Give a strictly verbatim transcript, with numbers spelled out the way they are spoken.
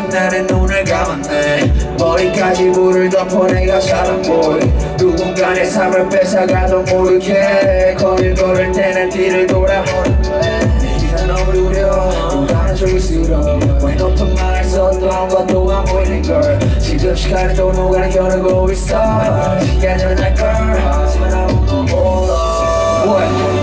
나는 눈을 감았네. 머리까지 물을 덮어 내가 사람 보이. 누군가 내 삶을 뺏어가도 모르게 거릴 걸을 때는 뒤를 돌아보는데 네가 너무 두려워. 누가는 저기 싫어. 왜 높은 말을 썼던 것도 안 보이는 걸. 지금 시간이 또 누가는 겨누고 있어. 시간은 날 걸 하지만 아무도 몰라. What?